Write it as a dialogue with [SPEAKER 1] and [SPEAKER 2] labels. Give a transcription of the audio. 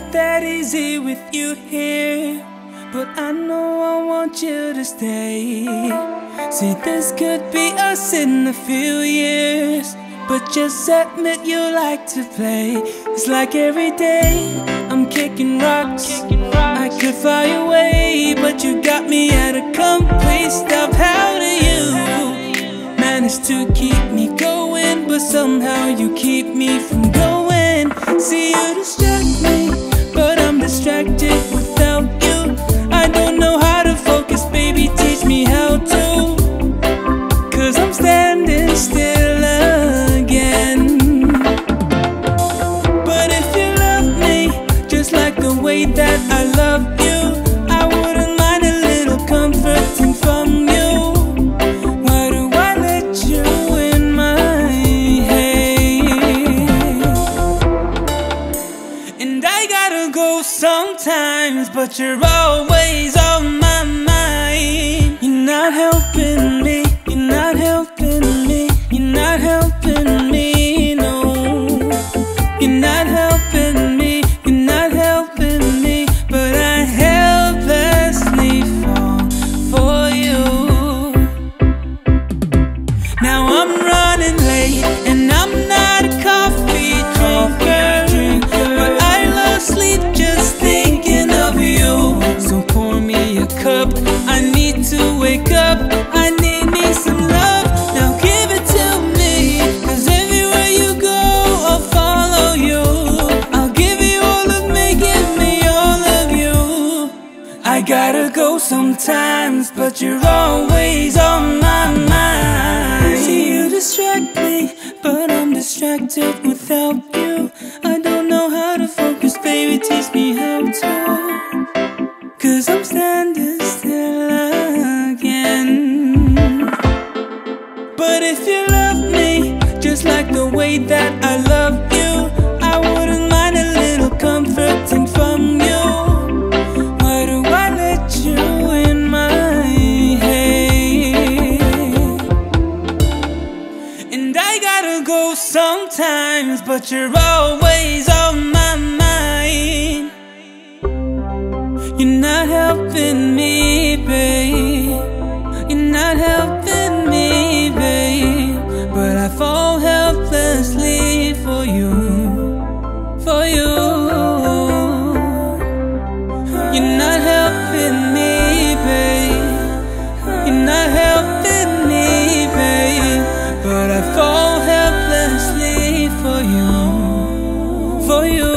[SPEAKER 1] not that easy with you here, but I know I want you to stay. See, this could be us in a few years, but just admit you like to play. It's like every day I'm kicking rocks. I could fly away, but you got me at a complete stop. How do you manage to keep me going, but somehow you keep me from going? See, you distract me, but I'm distracted without you. I don't know how to focus, baby, teach me how to. 'Cause I'm standing still again. But if you love me just like the way that I love you, I wouldn't mind a little comforting from you. Why do I let you in my head? And I gotta go sometimes, but you're always on my mind. You're not helping me, you're not helping me, you're not helping me, no. You're not helping me, you're not helping me, but I helplessly fall for you. Now I'm running late and I'm not a coffee drinker, but I love sleep just thinking of you. So pour me a cup, I need to wake up, I need me some love. Now give it to me, 'cause everywhere you go I'll follow you. I'll give you all of me, give me all of you. I gotta go sometimes, but you're always on my mind. See, you distract me, but I'm distracted without you. I don't know how to focus, baby, teach me how to. 'Cause I'm standing still again. But if you love me just like the way that I love you, I wouldn't mind a little comforting from you. Why do I let you in my head? And I gotta go sometimes, but you're always on my mind. You're not helping me, babe. You're not helping me, babe. But I fall helplessly for you, for you. You're not helping me, babe. You're not helping me, babe. But I fall helplessly for you, for you.